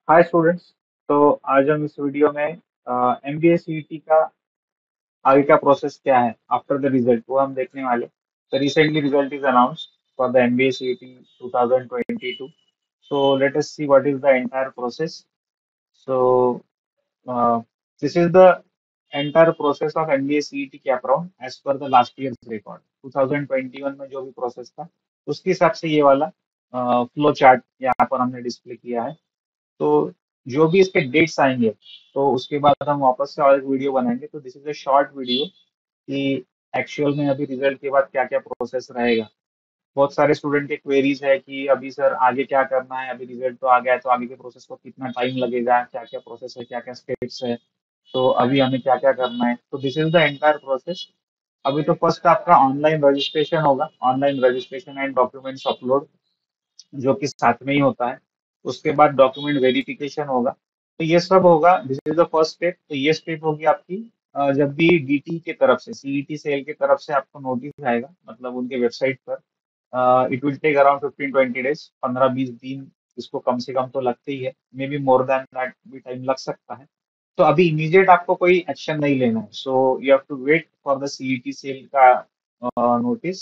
Hi students. तो आज हम इस वीडियो में एमबीए सीईटी का आगे का प्रोसेस क्या है आफ्टर द रिजल्ट वो हम देखने वाले। तो recently result is announced for the MBA CET 2022। So let us see what is the entire process. So this is the entire process of MBA CET cap round as per the last year's record 2021 में जो भी process था उसके हिसाब से ये वाला flow chart यहाँ पर हमने डिस्प्ले किया है। तो जो भी इसके डेट्स आएंगे तो उसके बाद हम वापस से और एक वीडियो बनाएंगे। तो this is a short video कि एक्चुअल में अभी रिजल्ट के बाद क्या क्या प्रोसेस रहेगा। बहुत सारे स्टूडेंट के क्वेरीज है कि अभी सर आगे क्या करना है, अभी रिजल्ट तो आ गया है तो आगे के प्रोसेस को कितना टाइम लगेगा, क्या क्या प्रोसेस है, क्या क्या स्टेप्स है, तो अभी हमें क्या क्या करना है। तो this is the entire process. अभी तो फर्स्ट आपका ऑनलाइन रजिस्ट्रेशन होगा, online registration and documents upload जो कि साथ में ही होता है। उसके बाद डॉक्यूमेंट वेरिफिकेशन होगा। तो ये सब होगा, this is the first step. तो ये स्टेप होगी आपकी जब भी डीटी की तरफ से, सीईटी सेल की तरफ से आपको नोटिस आएगा, मतलब उनके वेबसाइट पर। It will take around 15-20 days, 15-20 दिन इसको कम से कम तो लगते ही है। Maybe more than that भी टाइम लग सकता है। तो अभी इमीडिएट आपको कोई एक्शन नहीं लेना है। So you have to wait for the CET cell का नोटिस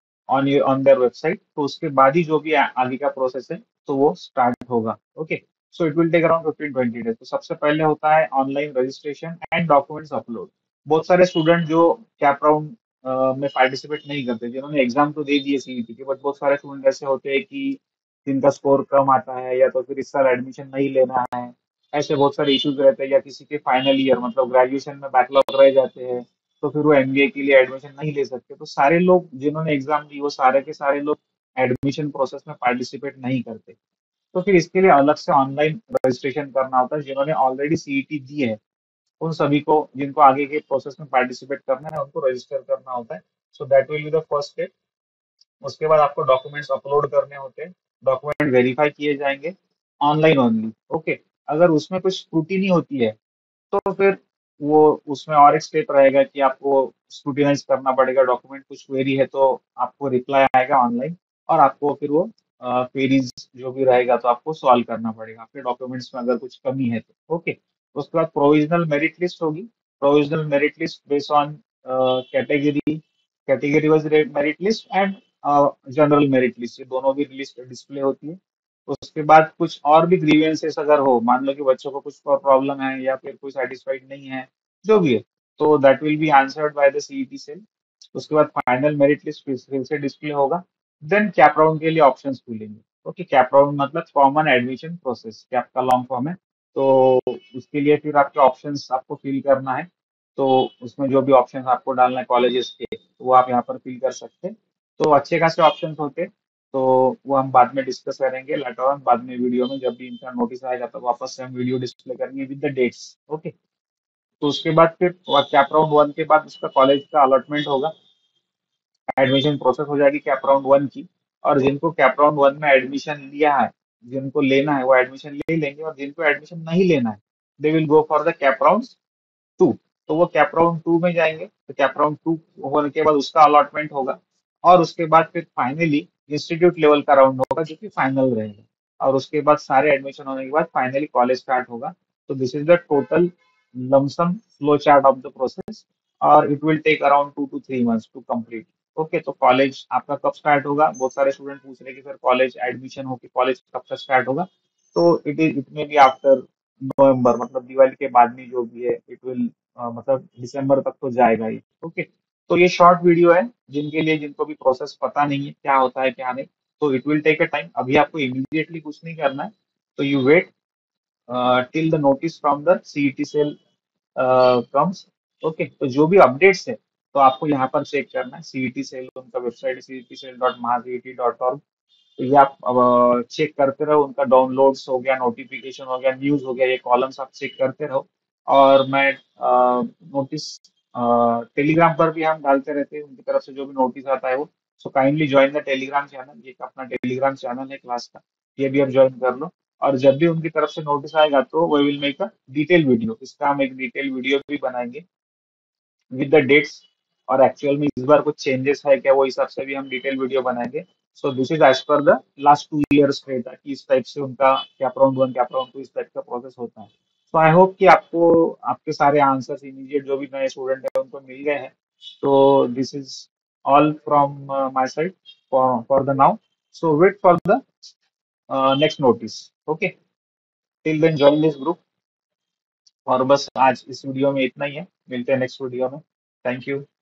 ऑन देयर वेबसाइट। तो उसके बाद ही जो भी आगे का प्रोसेस है तो वो स्टार्ट होगा। Okay. So it will take around 15-20 days. तो सबसे पहले होता है online registration and documents upload. बहुत सारे स्टूडेंट जो कैप राउंड में पार्टिसिपेट नहीं करते, जिन्होंने एग्जाम तो दे दिए सीईटी के, बट बहुत सारे स्टूडेंट ऐसे होते हैं कि जिनका स्कोर कम आता है या तो फिर इस साल एडमिशन नहीं लेना है। ऐसे बहुत सारे इश्यूज रहते हैं, या किसी के फाइनल ईयर मतलब ग्रेजुएशन में बैकलॉग रह जाते हैं तो फिर वो एमबीए के लिए एडमिशन नहीं ले सकते। तो सारे लोग जिन्होंने एग्जाम दी वो सारे के सारे लोग एडमिशन प्रोसेस में पार्टिसिपेट नहीं करते। तो फिर इसके लिए अलग से ऑनलाइन रजिस्ट्रेशन करना होता है। जिन्होंने ऑलरेडी सीईटी दी है उन सभी को, जिनको आगे के प्रोसेस में पार्टिसिपेट करना है, उनको रजिस्टर करना होता है। So that will be the first step. उसके बाद आपको डॉक्यूमेंट्स अपलोड करने होते हैं, डॉक्यूमेंट वेरीफाई किए जाएंगे ऑनलाइन ओनली। ओके। अगर उसमें कुछ स्क्रूटिनी होती है तो फिर वो उसमें और एक स्टेप रहेगा कि आपको स्क्रूटिनाइज करना पड़ेगा डॉक्यूमेंट। कुछ क्वेरी है तो आपको रिप्लाई आएगा ऑनलाइन, और आपको फिर वो क्वेरीज जो भी रहेगा तो आपको सॉल्व करना पड़ेगा आपके डॉक्यूमेंट्स में अगर कुछ कमी है तो। ओके। उसके बाद प्रोविजनल मेरिट लिस्ट होगी। Provisional merit list based on category, category wise merit list and general merit list, ये दोनों भी लिस्ट डिस्प्ले होती है। उसके बाद कुछ और भी ग्रीवेंसेस अगर हो, मान लो कि बच्चों को कुछ प्रॉब्लम है या फिर कोई सेटिस्फाइड नहीं है, जो भी है, तो that will be answered by the CET cell. उसके बाद फाइनल मेरिट लिस्ट फिर से डिस्प्ले होगा। देन कैप राउंड के लिए ऑप्शंस खुलेंगे। ओके। कैप राउंड मतलब कॉमन एडमिशन प्रोसेस, कैप का लॉन्ग फॉर्म है। तो उसके लिए फिर आपके ऑप्शंस आपको फिल करना है। तो उसमें जो भी ऑप्शंस आपको डालना है कॉलेजेस के, वो आप यहाँ पर फिल कर सकते हैं। तो अच्छे खासे ऑप्शंस होते हैं। तो वो हम बाद में डिस्कस करेंगे लेटर ऑन, बाद में वीडियो में जब भी इनका नोटिस आएगा तो वापस से हम वीडियो डिस्प्ले करेंगे विद द डेट्स। ओके। तो उसके बाद फिर कैप राउंड 1 के बाद उसका कॉलेज का अलॉटमेंट होगा, एडमिशन प्रोसेस हो जाएगी कैप राउंड 1 की। और जिनको कैप राउंड 1 में एडमिशन लिया है, जिनको लेना है वो एडमिशन ले लेंगे, और जिनको एडमिशन नहीं लेना है they will go for the CAP round 2। तो वो कैप राउंड 2 में जाएंगे। तो कैप राउंड 2 होने के बाद उसका अलॉटमेंट होगा, और उसके बाद फिर फाइनली इंस्टीट्यूट लेवल का राउंड होगा जो कि फाइनल रहेगा। और उसके बाद सारे एडमिशन होने के बाद फाइनली कॉलेज स्टार्ट होगा। तो this is the total lump sum flow chart of the process, और it will take around 2 to 3 months to complete. Okay. तो कॉलेज आपका कब स्टार्ट होगा, बहुत सारे स्टूडेंट पूछ रहे हैं कि सर कॉलेज एडमिशन हो कि कॉलेज कब तक स्टार्ट होगा। तो it may be after November, मतलब दिवाली के बाद में जो भी है इट विल मतलब दिसंबर तक तो जाएगा ही। ओके। तो ये शॉर्ट वीडियो है जिनके लिए, जिनको भी प्रोसेस पता नहीं है क्या होता है क्या नहीं। तो it will take a time. अभी आपको इमीडिएटली कुछ नहीं करना है। तो you wait till the notice from the CET cell comes. Okay. तो जो भी अपडेट्स है तो आपको यहाँ पर चेक करना है। सीईटी सेल उनका वेबसाइट है cetcell.mahaceet.org। तो ये आप चेक करते रहो, उनका डाउनलोड्स हो गया, नोटिफिकेशन हो गया, न्यूज हो गया, ये कॉलम्स आप चेक करते रहो। और मैं नोटिस टेलीग्राम पर भी हम डालते रहते हैं, उनकी तरफ से जो भी नोटिस आता है वो। So kindly join the Telegram channel, ये अपना टेलीग्राम चैनल है क्लास का, ये भी आप ज्वाइन कर लो। और जब भी उनकी तरफ से नोटिस आएगा तो we will make a detail video, इसका हम एक डिटेल वीडियो भी बनाएंगे विद द डेट्स। और एक्चुअल में इस बार कुछ चेंजेस है क्या, वो हिसाब से भी हम डिटेल वीडियो बनाएंगे। So this is as per the last 2 years रहता कि इस टाइप से उनका कैप राउंड 1 कैप राउंड 2 इस टाइप का प्रोसेस होता है। तो आई होप कि आपको आपके सारे आंसर्स इमीडिएट जो भी नए स्टूडेंट है उनको मिल गए हैं। तो this is all from my side for the now. So wait for the next notice. Okay, till then join this group. और बस आज इस वीडियो में इतना ही है, मिलते हैं नेक्स्ट वीडियो में। Thank you.